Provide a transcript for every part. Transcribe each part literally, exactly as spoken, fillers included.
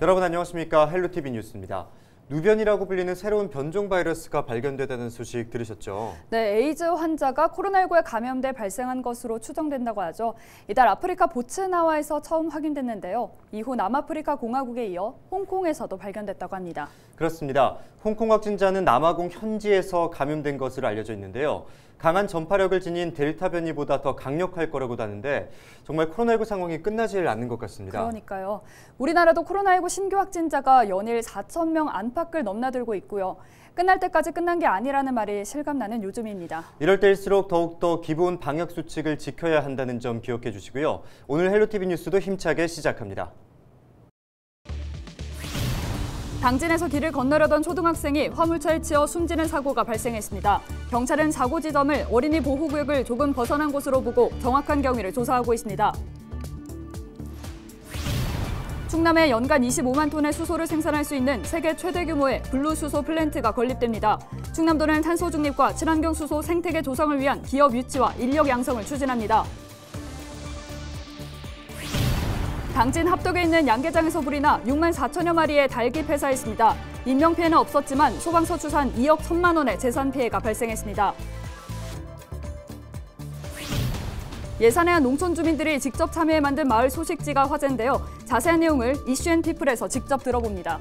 여러분 안녕하십니까? 헬로티비 뉴스입니다. 누변이라고 불리는 새로운 변종 바이러스가 발견되다는 소식 들으셨죠? 네, 에이즈 환자가 코로나십구에 감염돼 발생한 것으로 추정된다고 하죠. 이달 아프리카 보츠나와에서 처음 확인됐는데요. 이후 남아프리카 공화국에 이어 홍콩에서도 발견됐다고 합니다. 그렇습니다. 홍콩 확진자는 남아공 현지에서 감염된 것으로 알려져 있는데요. 강한 전파력을 지닌 델타 변이보다 더 강력할 거라고도 하는데 정말 코로나십구 상황이 끝나질 않는 것 같습니다. 그러니까요. 우리나라도 코로나십구 신규 확진자가 연일 사천 명 안팎을 넘나들고 있고요. 끝날 때까지 끝난 게 아니라는 말이 실감나는 요즘입니다. 이럴 때일수록 더욱더 기본 방역 수칙을 지켜야 한다는 점 기억해 주시고요. 오늘 헬로티비 뉴스도 힘차게 시작합니다. 당진에서 길을 건너려던 초등학생이 화물차에 치여 숨지는 사고가 발생했습니다. 경찰은 사고 지점을 어린이 보호구역을 조금 벗어난 곳으로 보고 정확한 경위를 조사하고 있습니다. 충남에 연간 이십오만 톤의 수소를 생산할 수 있는 세계 최대 규모의 블루수소 플랜트가 건립됩니다. 충남도는 탄소 중립과 친환경 수소 생태계 조성을 위한 기업 유치와 인력 양성을 추진합니다. 당진 합덕에 있는 양계장에서 불이 나 육만 사천여 마리의 닭이 폐사했습니다. 인명피해는 없었지만 소방서 추산 이억 천만 원의 재산 피해가 발생했습니다. 예산에 농촌 주민들이 직접 참여해 만든 마을 소식지가 화제인데요. 자세한 내용을 이슈앤피플에서 직접 들어봅니다.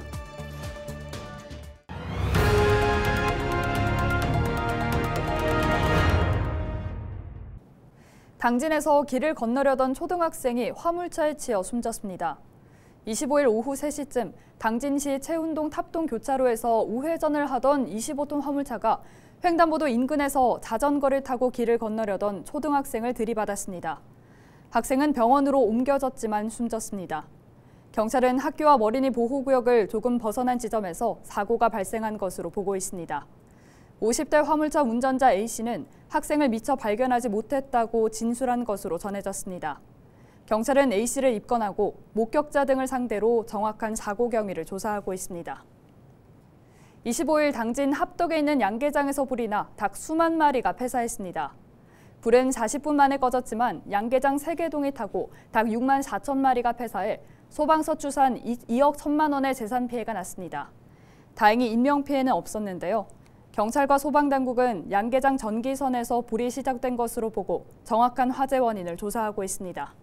당진에서 길을 건너려던 초등학생이 화물차에 치여 숨졌습니다. 이십오일 오후 세 시쯤 당진시 채운동 탑동 교차로에서 우회전을 하던 이십오 톤 화물차가 횡단보도 인근에서 자전거를 타고 길을 건너려던 초등학생을 들이받았습니다. 학생은 병원으로 옮겨졌지만 숨졌습니다. 경찰은 학교와 어린이 보호구역을 조금 벗어난 지점에서 사고가 발생한 것으로 보고 있습니다. 오십 대 화물차 운전자 A씨는 학생을 미처 발견하지 못했다고 진술한 것으로 전해졌습니다. 경찰은 A씨를 입건하고 목격자 등을 상대로 정확한 사고 경위를 조사하고 있습니다. 이십오일 당진 합덕에 있는 양계장에서 불이 나 닭 수만 마리가 폐사했습니다. 불은 사십 분 만에 꺼졌지만 양계장 세 개 동이 타고 닭 육만 사천 마리가 폐사해 소방서 추산 이억 천만 원의 재산 피해가 났습니다. 다행히 인명피해는 없었는데요. 경찰과 소방당국은 양계장 전기선에서 불이 시작된 것으로 보고 정확한 화재 원인을 조사하고 있습니다.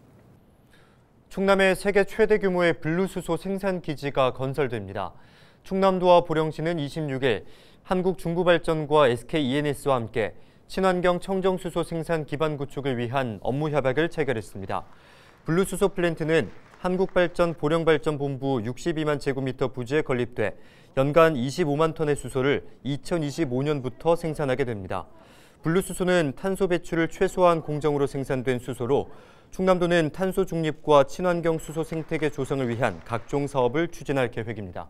충남의 세계 최대 규모의 블루수소 생산 기지가 건설됩니다. 충남도와 보령시는 이십육일 한국중부발전과 에스케이이엔에스와 함께 친환경 청정수소 생산 기반 구축을 위한 업무 협약을 체결했습니다. 블루수소 플랜트는 한국발전 보령발전본부 육십이만 제곱미터 부지에 건립돼 연간 이십오만 톤의 수소를 이천이십오 년부터 생산하게 됩니다. 블루수소는 탄소 배출을 최소화한 공정으로 생산된 수소로 충남도는 탄소 중립과 친환경 수소 생태계 조성을 위한 각종 사업을 추진할 계획입니다.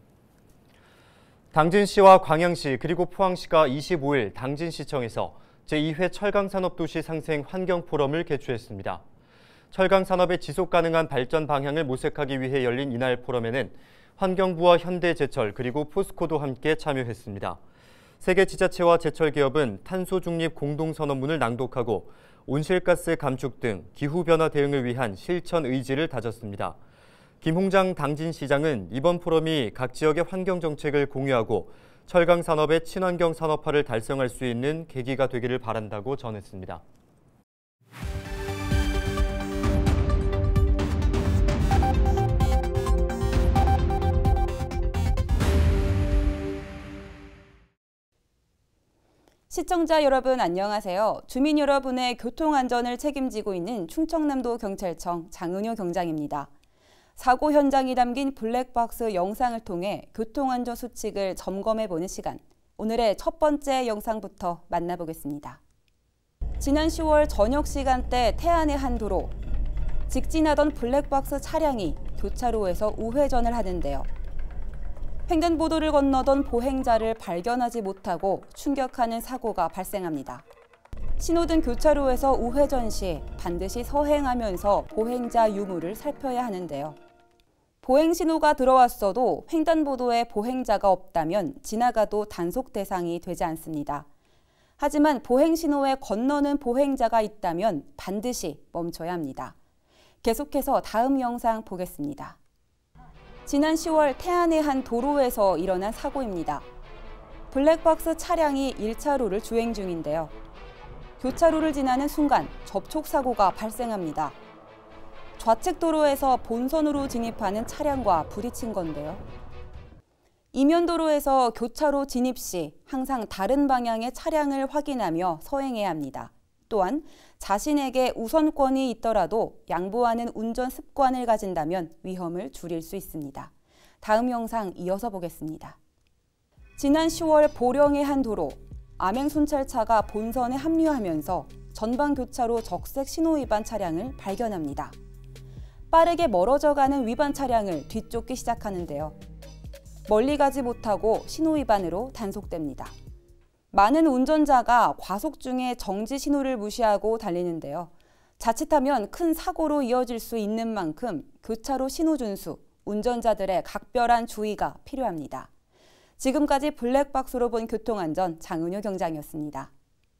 당진시와 광양시 그리고 포항시가 이십오일 당진시청에서 제이 회 철강산업도시 상생 환경포럼을 개최했습니다. 철강산업의 지속가능한 발전 방향을 모색하기 위해 열린 이날 포럼에는 환경부와 현대제철 그리고 포스코도 함께 참여했습니다. 세계 지자체와 제철 기업은 탄소 중립 공동선언문을 낭독하고 온실가스 감축 등 기후변화 대응을 위한 실천 의지를 다졌습니다. 김홍장 당진시장은 이번 포럼이 각 지역의 환경정책을 공유하고 철강산업의 친환경 산업화를 달성할 수 있는 계기가 되기를 바란다고 전했습니다. 시청자 여러분 안녕하세요. 주민 여러분의 교통안전을 책임지고 있는 충청남도 경찰청 장은효 경장입니다. 사고 현장이 담긴 블랙박스 영상을 통해 교통안전 수칙을 점검해보는 시간. 오늘의 첫 번째 영상부터 만나보겠습니다. 지난 시월 저녁 시간대 태안의 한 도로. 직진하던 블랙박스 차량이 교차로에서 우회전을 하는데요. 횡단보도를 건너던 보행자를 발견하지 못하고 충격하는 사고가 발생합니다. 신호등 교차로에서 우회전 시 반드시 서행하면서 보행자 유무를 살펴야 하는데요. 보행 신호가 들어왔어도 횡단보도에 보행자가 없다면 지나가도 단속 대상이 되지 않습니다. 하지만 보행 신호에 건너는 보행자가 있다면 반드시 멈춰야 합니다. 계속해서 다음 영상 보겠습니다. 지난 시월 태안의 한 도로에서 일어난 사고입니다. 블랙박스 차량이 일 차로를 주행 중인데요. 교차로를 지나는 순간 접촉사고가 발생합니다. 좌측 도로에서 본선으로 진입하는 차량과 부딪힌 건데요. 이면도로에서 교차로 진입 시 항상 다른 방향의 차량을 확인하며 서행해야 합니다. 또한 자신에게 우선권이 있더라도 양보하는 운전 습관을 가진다면 위험을 줄일 수 있습니다. 다음 영상 이어서 보겠습니다. 지난 시월 보령의 한 도로, 암행순찰차가 본선에 합류하면서 전방 교차로 적색 신호위반 차량을 발견합니다. 빠르게 멀어져가는 위반 차량을 뒤쫓기 시작하는데요. 멀리 가지 못하고 신호위반으로 단속됩니다. 많은 운전자가 과속 중에 정지 신호를 무시하고 달리는데요. 자칫하면 큰 사고로 이어질 수 있는 만큼 교차로 신호 준수, 운전자들의 각별한 주의가 필요합니다. 지금까지 블랙박스로 본 교통안전 장은효 경장이었습니다.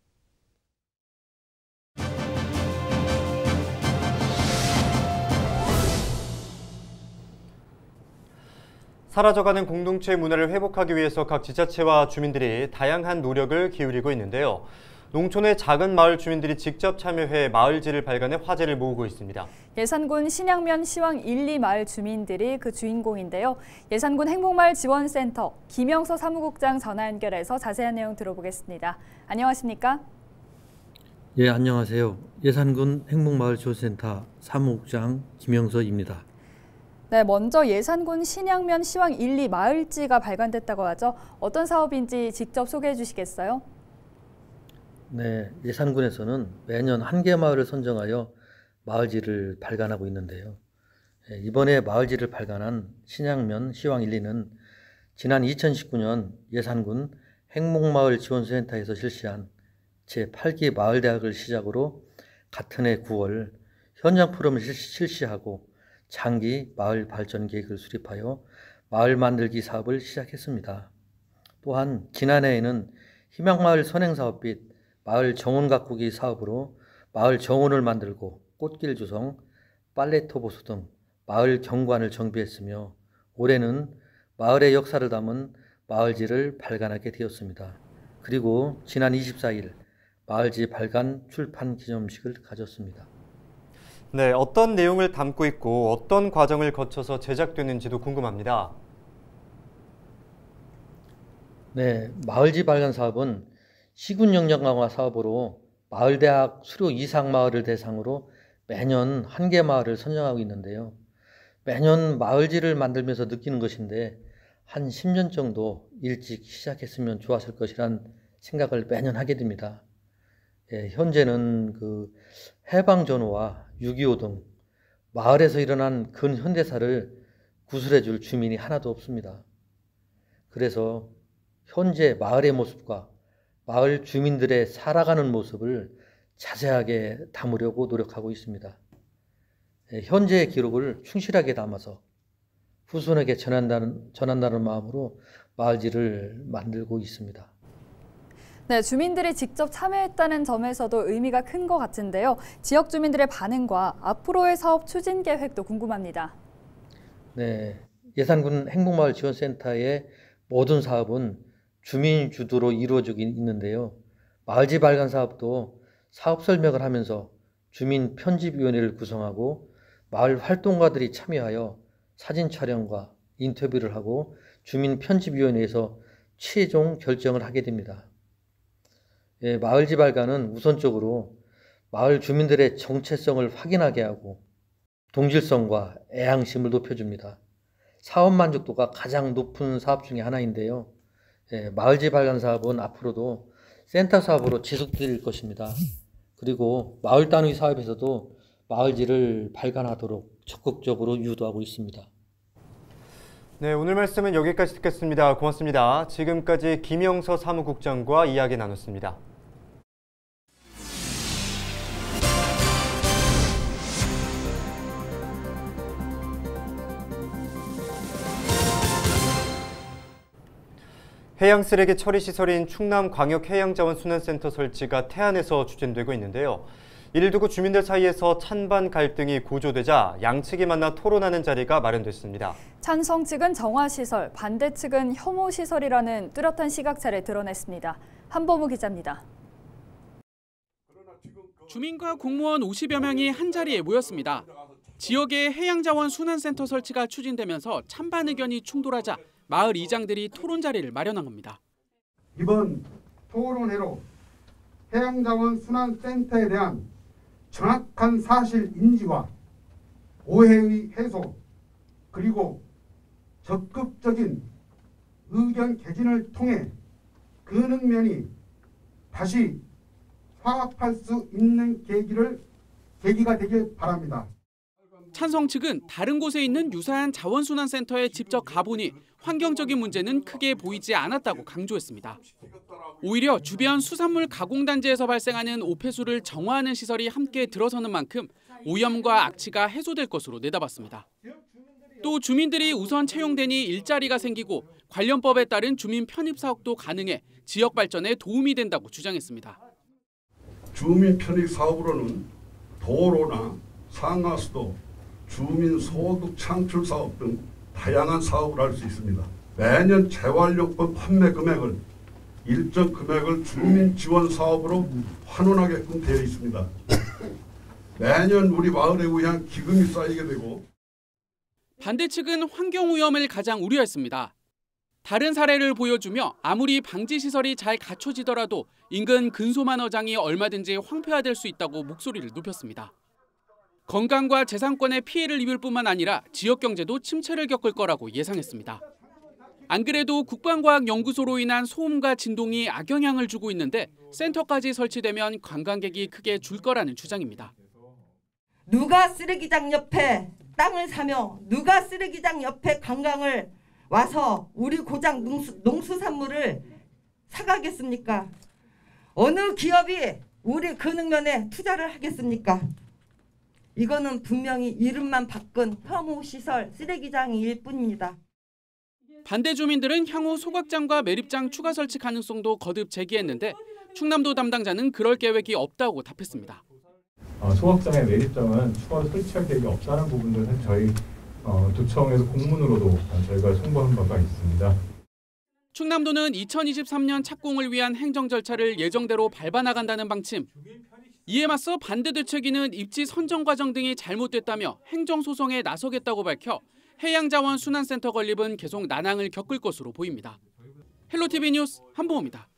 사라져가는 공동체 문화를 회복하기 위해서 각 지자체와 주민들이 다양한 노력을 기울이고 있는데요. 농촌의 작은 마을 주민들이 직접 참여해 마을지를 발간해 화제를 모으고 있습니다. 예산군 신양면 시황 일, 이 마을 주민들이 그 주인공인데요. 예산군 행복마을 지원센터 김영서 사무국장 전화 연결해서 자세한 내용 들어보겠습니다. 안녕하십니까? 예, 안녕하세요. 예산군 행복마을 지원센터 사무국장 김영서입니다. 네, 먼저 예산군 신양면 시황 일, 이 마을지가 발간됐다고 하죠. 어떤 사업인지 직접 소개해 주시겠어요? 네, 예산군에서는 매년 한 개 마을을 선정하여 마을지를 발간하고 있는데요. 이번에 마을지를 발간한 신양면 시황 일, 이는 지난 이천십구 년 예산군 행복마을 지원센터에서 실시한 제팔 기 마을대학을 시작으로 같은 해 구월 현장 포럼을 실시하고 장기 마을 발전 계획을 수립하여 마을 만들기 사업을 시작했습니다. 또한 지난해에는 희망마을 선행사업 및 마을 정원 가꾸기 사업으로 마을 정원을 만들고 꽃길 조성, 빨래터 보수 등 마을 경관을 정비했으며 올해는 마을의 역사를 담은 마을지를 발간하게 되었습니다. 그리고 지난 이십사 일 마을지 발간 출판 기념식을 가졌습니다. 네, 어떤 내용을 담고 있고 어떤 과정을 거쳐서 제작되는지도 궁금합니다. 네, 마을지 발간 사업은 시군 역량 강화 사업으로 마을대학 수료 이상 마을을 대상으로 매년 한 개 마을을 선정하고 있는데요. 매년 마을지를 만들면서 느끼는 것인데 한 십 년 정도 일찍 시작했으면 좋았을 것이란 생각을 매년 하게 됩니다. 예, 현재는 그 해방 전후와 육이오 등 마을에서 일어난 근현대사를 구술해 줄 주민이 하나도 없습니다. 그래서 현재 마을의 모습과 마을 주민들의 살아가는 모습을 자세하게 담으려고 노력하고 있습니다. 예, 현재의 기록을 충실하게 담아서 후손에게 전한다는, 전한다는 마음으로 마을지를 만들고 있습니다. 네, 주민들이 직접 참여했다는 점에서도 의미가 큰 것 같은데요. 지역 주민들의 반응과 앞으로의 사업 추진 계획도 궁금합니다. 네, 예산군 행복마을 지원센터의 모든 사업은 주민 주도로 이루어지고 있는데요. 마을지 발간 사업도 사업 설명을 하면서 주민 편집위원회를 구성하고 마을 활동가들이 참여하여 사진 촬영과 인터뷰를 하고 주민 편집위원회에서 최종 결정을 하게 됩니다. 예, 마을지 발간은 우선적으로 마을 주민들의 정체성을 확인하게 하고 동질성과 애향심을 높여줍니다. 사업 만족도가 가장 높은 사업 중에 하나인데요. 예, 마을지 발간 사업은 앞으로도 센터 사업으로 지속될 것입니다. 그리고 마을 단위 사업에서도 마을지를 발간하도록 적극적으로 유도하고 있습니다. 네, 오늘 말씀은 여기까지 듣겠습니다. 고맙습니다. 지금까지 김영서 사무국장과 이야기 나눴습니다. 해양 쓰레기 처리 시설인 충남광역해양자원순환센터 설치가 태안에서 추진되고 있는데요. 이를 두고 주민들 사이에서 찬반 갈등이 고조되자 양측이 만나 토론하는 자리가 마련됐습니다. 찬성 측은 정화시설, 반대 측은 혐오시설이라는 뚜렷한 시각차를 드러냈습니다. 한범우 기자입니다. 주민과 공무원 오십여 명이 한자리에 모였습니다. 지역의 해양자원 순환센터 설치가 추진되면서 찬반 의견이 충돌하자 마을 이장들이 토론 자리를 마련한 겁니다. 이번 토론회로 해양자원 순환센터에 대한 정확한 사실 인지와 오해의 해소, 그리고 적극적인 의견 개진을 통해 그 능면이 다시 화합할 수 있는 계기를 계기가 되길 바랍니다. 찬성 측은 다른 곳에 있는 유사한 자원순환센터에 직접 가보니 환경적인 문제는 크게 보이지 않았다고 강조했습니다. 오히려 주변 수산물 가공단지에서 발생하는 오폐수를 정화하는 시설이 함께 들어서는 만큼 오염과 악취가 해소될 것으로 내다봤습니다. 또 주민들이 우선 채용되니 일자리가 생기고 관련법에 따른 주민 편입 사업도 가능해 지역 발전에 도움이 된다고 주장했습니다. 주민 편입 사업으로는 도로나 상하수도, 주민 소득 창출 사업 등 다양한 사업을 할 수 있습니다. 매년 재활용품 판매 금액을 일정 금액을 주민 지원 사업으로 환원하게끔 되어 있습니다. 매년 우리 마을에 의한 기금이 쌓이게 되고. 반대 측은 환경오염을 가장 우려했습니다. 다른 사례를 보여주며 아무리 방지시설이 잘 갖춰지더라도 인근 근소만 어장이 얼마든지 황폐화될 수 있다고 목소리를 높였습니다. 건강과 재산권에 피해를 입을 뿐만 아니라 지역 경제도 침체를 겪을 거라고 예상했습니다. 안 그래도 국방과학연구소로 인한 소음과 진동이 악영향을 주고 있는데 센터까지 설치되면 관광객이 크게 줄 거라는 주장입니다. 누가 쓰레기장 옆에 땅을 사며 누가 쓰레기장 옆에 관광을 와서 우리 고장 농수, 농수산물을 사가겠습니까? 어느 기업이 우리 그 능면에 투자를 하겠습니까? 이거는 분명히 이름만 바꾼 혐오시설 쓰레기장일 뿐입니다. 반대 주민들은 향후 소각장과 매립장 추가 설치 가능성도 거듭 제기했는데 충남도 담당자는 그럴 계획이 없다고 답했습니다. 어, 소각장의 매립장은 추가로 설치할 계획이 없다는 부분들은 저희 어, 도청에서 공문으로도 저희가 송부한 바가 있습니다. 충남도는 이천이십삼 년 착공을 위한 행정 절차를 예정대로 밟아나간다는 방침. 이에 맞서 반대 대책위는 입지 선정 과정 등이 잘못됐다며 행정소송에 나서겠다고 밝혀 해양자원순환센터 건립은 계속 난항을 겪을 것으로 보입니다. 헬로티비 뉴스 한보호입니다.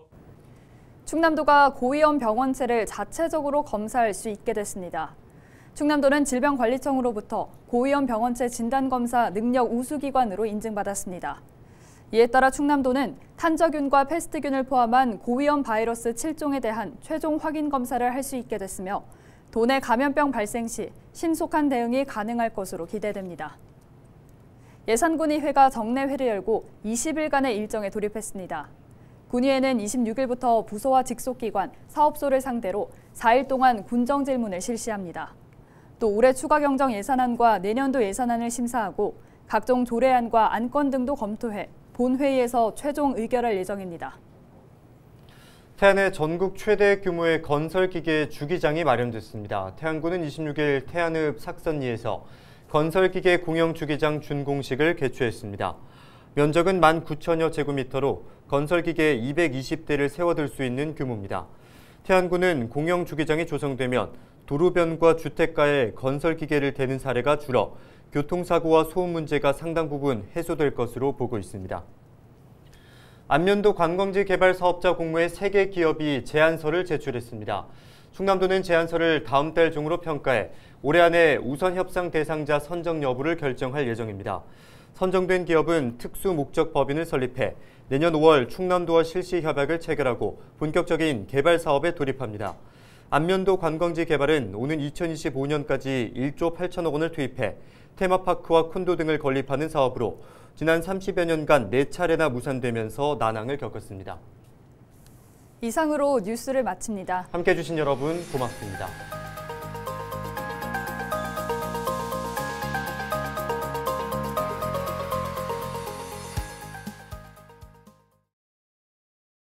충남도가 고위험 병원체를 자체적으로 검사할 수 있게 됐습니다. 충남도는 질병관리청으로부터 고위험 병원체 진단검사 능력 우수기관으로 인증받았습니다. 이에 따라 충남도는 탄저균과 패스트균을 포함한 고위험 바이러스 칠 종에 대한 최종 확인 검사를 할 수 있게 됐으며 도내 감염병 발생 시 신속한 대응이 가능할 것으로 기대됩니다. 예산군의회가 정례회를 열고 이십 일간의 일정에 돌입했습니다. 군의회는 이십육 일부터 부서와 직속기관, 사업소를 상대로 사 일 동안 군정 질문을 실시합니다. 또 올해 추가 경정 예산안과 내년도 예산안을 심사하고 각종 조례안과 안건 등도 검토해 본회의에서 최종 의결할 예정입니다. 태안에 전국 최대 규모의 건설기계 주기장이 마련됐습니다. 태안군은 이십육 일 태안읍 삭선리에서 건설기계 공영 주기장 준공식을 개최했습니다. 면적은 만 구천여 제곱미터로 건설기계 이백이십 대를 세워둘 수 있는 규모입니다. 태안군은 공영 주기장이 조성되면 도로변과 주택가에 건설기계를 대는 사례가 줄어 교통사고와 소음 문제가 상당 부분 해소될 것으로 보고 있습니다. 안면도 관광지 개발 사업자 공모에 세 개 기업이 제안서를 제출했습니다. 충남도는 제안서를 다음 달 중으로 평가해 올해 안에 우선 협상 대상자 선정 여부를 결정할 예정입니다. 선정된 기업은 특수 목적 법인을 설립해 내년 오월 충남도와 실시 협약을 체결하고 본격적인 개발 사업에 돌입합니다. 안면도 관광지 개발은 오는 이천이십오 년까지 일조 팔천억 원을 투입해 테마파크와 콘도 등을 건립하는 사업으로 지난 삼십여 년간 네 차례나 무산되면서 난항을 겪었습니다. 이상으로 뉴스를 마칩니다. 함께해 주신 여러분 고맙습니다.